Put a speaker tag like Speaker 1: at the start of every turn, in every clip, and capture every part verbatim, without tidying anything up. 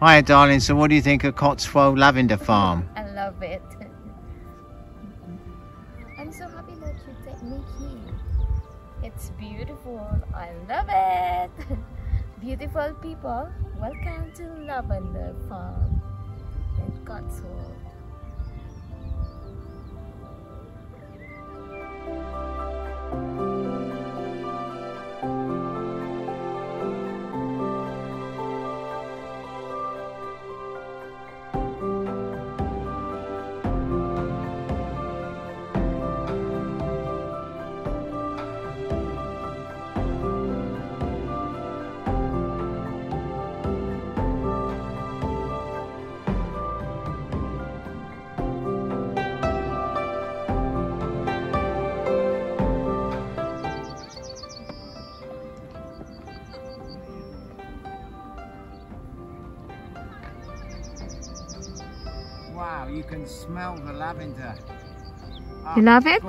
Speaker 1: Hiya, darling. So what do you think of Cotswold Lavender Farm?
Speaker 2: I love it. I'm so happy that you take me here. It's beautiful. I love it. Beautiful people, welcome to Lavender Farm in Cotswold.
Speaker 1: Wow, you can smell the lavender.
Speaker 2: You love it?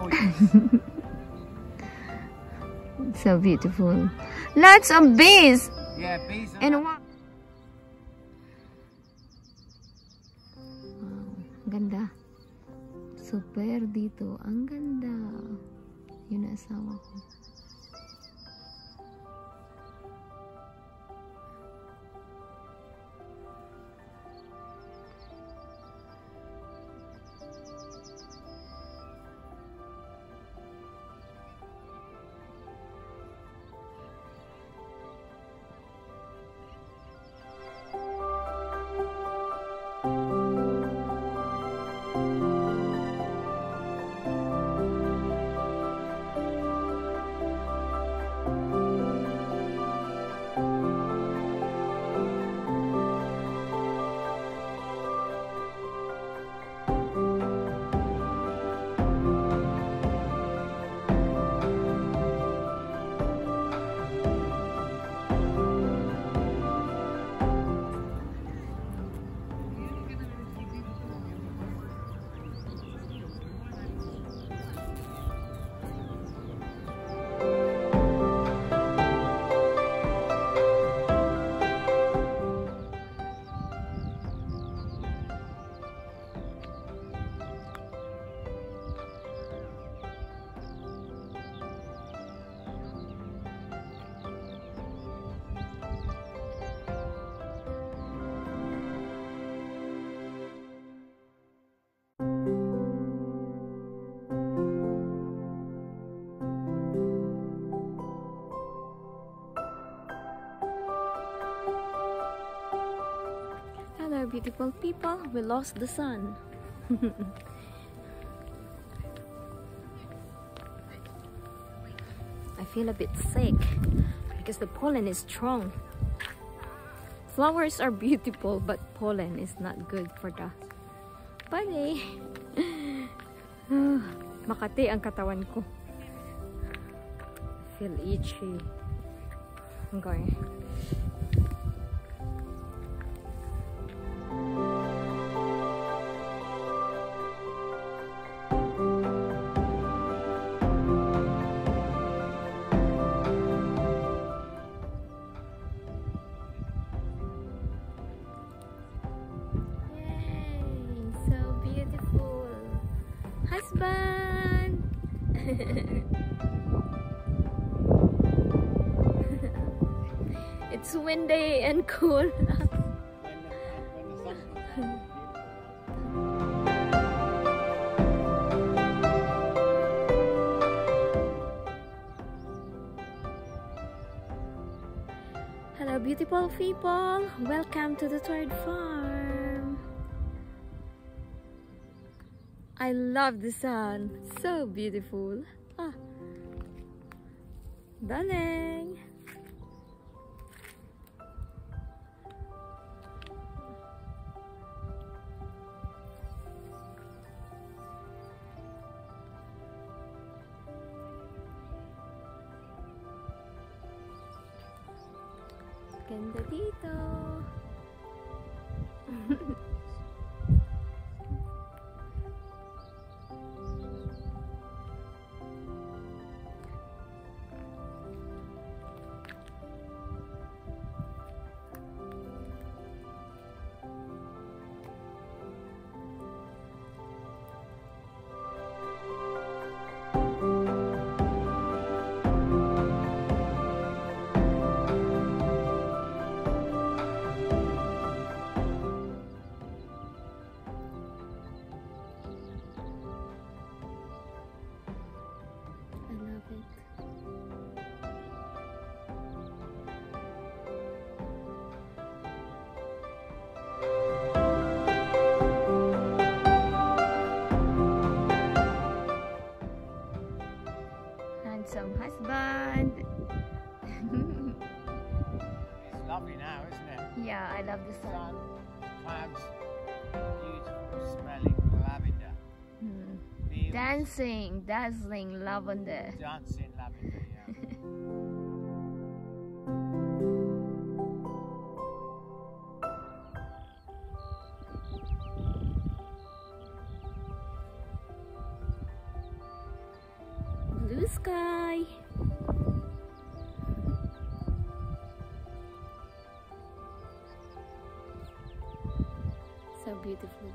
Speaker 1: Gorgeous.
Speaker 2: So beautiful. Lots of bees.
Speaker 1: Yeah, bees are
Speaker 2: And what? Wow, ganda. Super dito. Ang ganda. Yun ang asawa ko. Hello beautiful people, we lost the sun. I feel a bit sick because the pollen is strong. Flowers are beautiful but pollen is not good for the body. Makati ang katawan ko. I feel itchy. Okay. Husband. It's windy and cool. Hello beautiful people, welcome to the third farm. I love the sun, so beautiful. Ah, darling. Ganda dito. Dancing, dazzling lavender.
Speaker 1: Dancing lavender, yeah.
Speaker 2: Blue sky. So beautiful.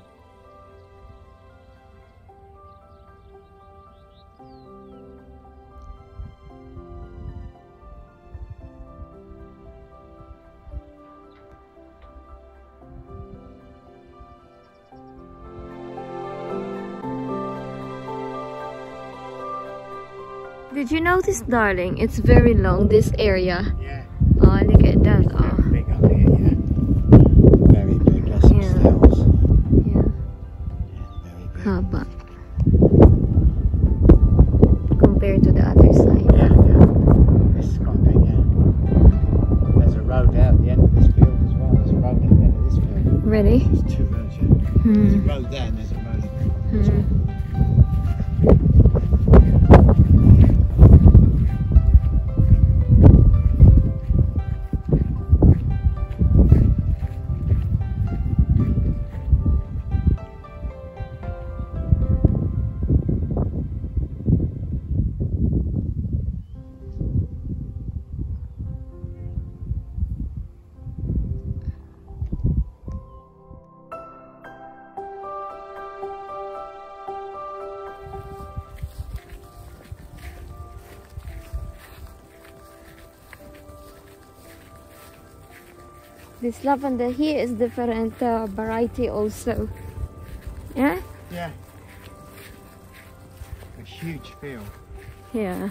Speaker 2: Did you notice, darling? It's very long, this area.
Speaker 1: Yeah.
Speaker 2: Oh, look at that. Oh.
Speaker 1: Very big up here, yeah. Very big. Lots of
Speaker 2: Yeah.
Speaker 1: stills.
Speaker 2: Yeah.
Speaker 1: Yeah, very big.
Speaker 2: Haba. Compared to the other side.
Speaker 1: Yeah, yeah. This is quite big, yeah. There's a road out at the end of this field as well. There's a road at the end of this field.
Speaker 2: Really?
Speaker 1: There's two roads, yeah.
Speaker 2: Hmm.
Speaker 1: There's a road there and there's a road.
Speaker 2: Hmm. This lavender here is different uh, variety also. Yeah?
Speaker 1: Yeah. A huge field.
Speaker 2: Yeah.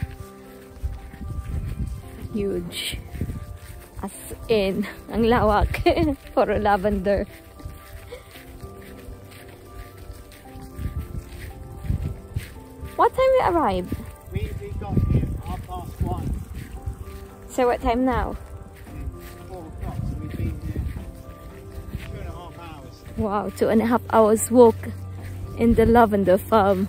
Speaker 2: Huge. As in, ang lawak for a lavender. What time we arrived?
Speaker 1: We, we got here half past one.
Speaker 2: So what time now?
Speaker 1: Four o'clock, so we've been here two and a half hours.
Speaker 2: Wow, two and a half hours walk in the lavender farm.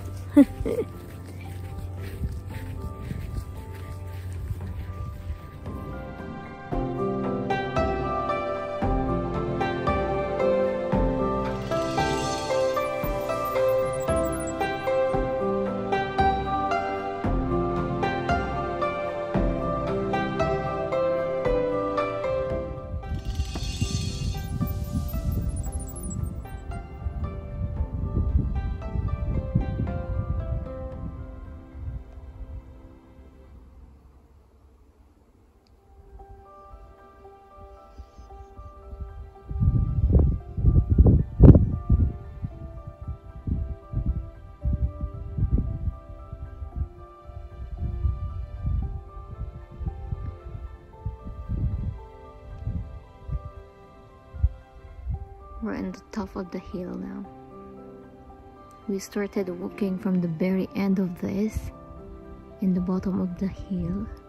Speaker 2: We're in the top of the hill now. We started walking from the very end of this, in the bottom of the hill.